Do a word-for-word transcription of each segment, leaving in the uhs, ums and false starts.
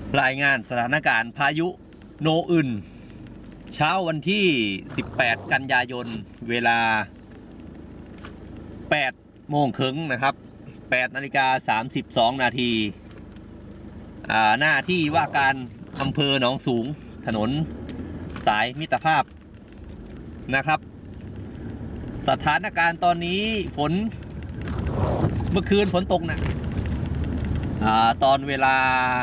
รายงานสถานการณ์พายุโนอึนเช้าวันที่สิบแปดกันยายนเวลาแปดโมงครึ่งนะครับแปดนาฬิกาสามสิบสองนาทีหน้าที่ว่าการอำเภอหนองสูงถนนสายมิตรภาพนะครับสถานการณ์ตอนนี้ฝนเมื่อคืนฝนตกนะตอนเวลา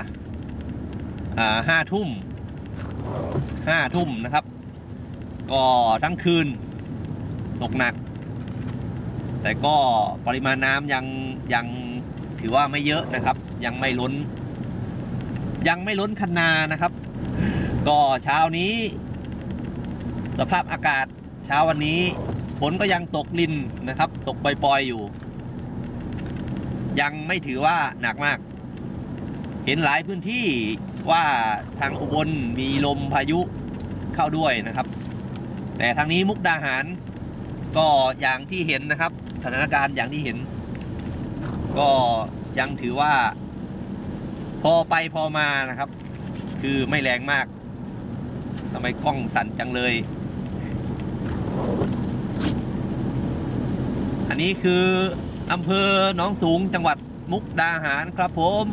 ห้าทุ่มห้าทุ่มนะครับก็ทั้งคืนตกหนักแต่ก็ปริมาณน้ำยังยังถือว่าไม่เยอะนะครับยังไม่ล้นยังไม่ล้นคันนานะครับก็เช้านี้สภาพอากาศเช้าวันนี้ฝนก็ยังตกลินนะครับตกปล่อยๆอยู่ยังไม่ถือว่าหนักมากเห็นหลายพื้นที่ว่าทางอุบลมีลมพายุเข้าด้วยนะครับแต่ทางนี้มุกดาหารก็อย่างที่เห็นนะครับสถานการณ์อย่างที่เห็นก็ยังถือว่าพอไปพอมานะครับคือไม่แรงมากทำไมกล้องสั่นจังเลยอันนี้คืออำเภอหนองสูงจังหวัดมุกดาหารครับผม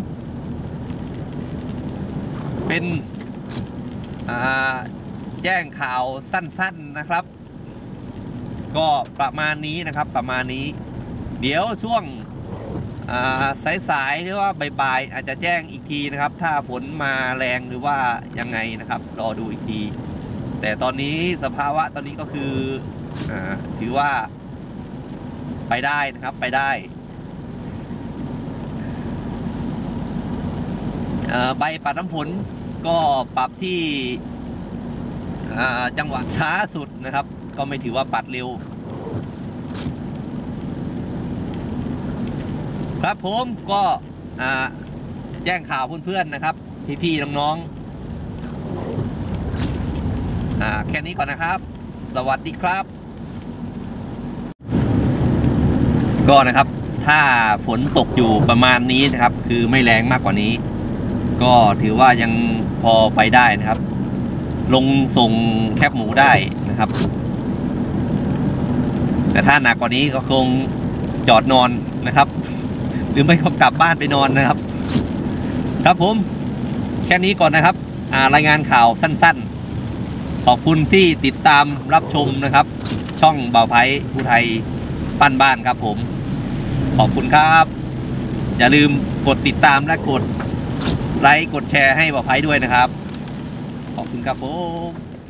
เป็นแจ้งข่าวสั้นๆนะครับก็ประมาณนี้นะครับประมาณนี้เดี๋ยวช่วงสายๆหรือว่าบ่ายๆอาจจะแจ้งอีกทีนะครับถ้าฝนมาแรงหรือว่ายังไงนะครับรอดูอีกทีแต่ตอนนี้สภาวะตอนนี้ก็คืออถือว่าไปได้นะครับไปได้ใบปัดน้ำฝนก็ปรับที่จังหวะช้าสุดนะครับก็ไม่ถือว่าปัดเร็วครับผมก็แจ้งข่าวเพื่อนๆนะครับพี่ๆน้องๆแค่นี้ก่อนนะครับสวัสดีครับก็นะครับถ้าฝนตกอยู่ประมาณนี้นะครับคือไม่แรงมากกว่านี้ก็ถือว่ายังพอไปได้นะครับลงส่งแคบหมูได้นะครับแต่ถ้าหนักกว่านี้ก็คงจอดนอนนะครับหรือไม่ก็กลับบ้านไปนอนนะครับครับผมแค่นี้ก่อนนะครับรายงานข่าวสั้นๆขอบคุณที่ติดตามรับชมนะครับช่องบ่าวไพผู้ไทยปั้นบ้านครับผมขอบคุณครับอย่าลืมกดติดตามและกดไลค์กดแชร์ให้บ่าวไพด้วยนะครับขอบคุณครับผม